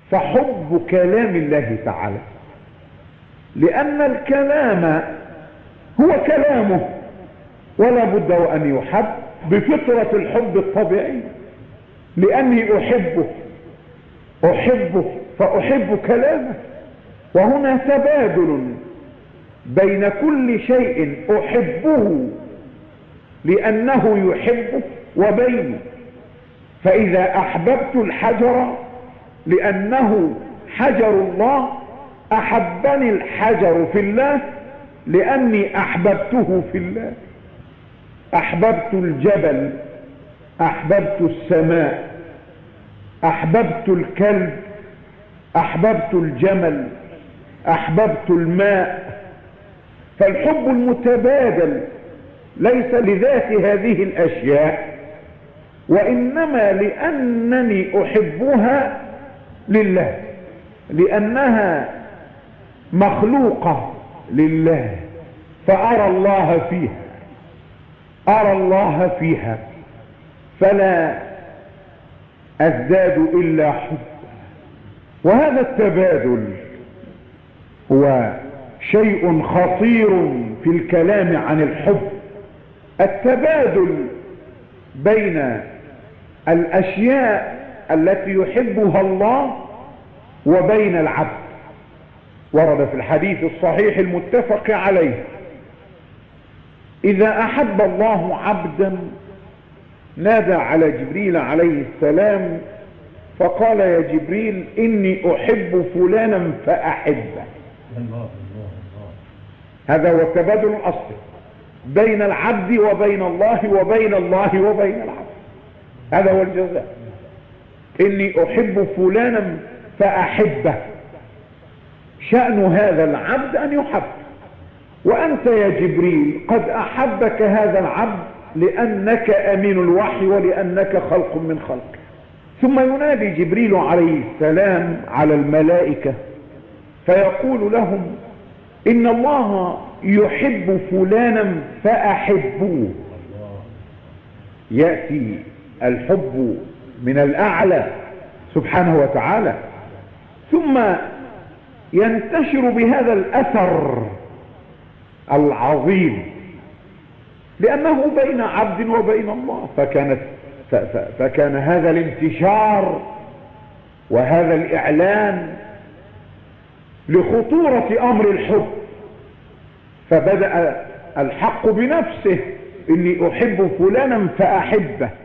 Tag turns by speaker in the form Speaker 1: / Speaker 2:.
Speaker 1: فحب كلام الله تعالى، لأن الكلام هو كلامه ولا بد وأن يحب بفطرة الحب الطبيعي، لأني أحبه فأحب كلامه. وهنا تبادل بين كل شيء أحبه لأنه يحبه وبين، فإذا أحببت الحجر لأنه حجر الله أحبني الحجر في الله لأني أحببته في الله. أحببت الجبل، أحببت السماء، أحببت الكلب، أحببت الجمل، أحببت الماء. فالحب المتبادل ليس لذات هذه الأشياء، وإنما لأنني أحبها لله، لأنها مخلوقة لله، فأرى الله فيها، أرى الله فيها، فلا أزداد إلا حب. وهذا التبادل هو شيء خطير في الكلام عن الحب، التبادل بين الأشياء التي يحبها الله وبين العبد. ورد في الحديث الصحيح المتفق عليه: إذا أحب الله عبدا نادى على جبريل عليه السلام فقال: يا جبريل إني أحب فلانا فأحبه. هذا هو التبادل الأصلي بين العبد وبين الله وبين الله وبين العبد، هذا هو الجزاء. إني أحب فلانا فأحبه، شأن هذا العبد أن يحب. وأنت يا جبريل قد أحبك هذا العبد لأنك أمين الوحي ولأنك خلق من خلقه. ثم ينادي جبريل عليه السلام على الملائكة فيقول لهم: إن الله يحب فلانا فأحبوه. يأتي الحب من الأعلى سبحانه وتعالى، ثم ينتشر بهذا الأثر العظيم، لأنه بين عبد وبين الله. فكان هذا الانتشار وهذا الإعلان لخطورة أمر الحب، فبدأ الحق بنفسه: إني أحب فلانا فأحبه.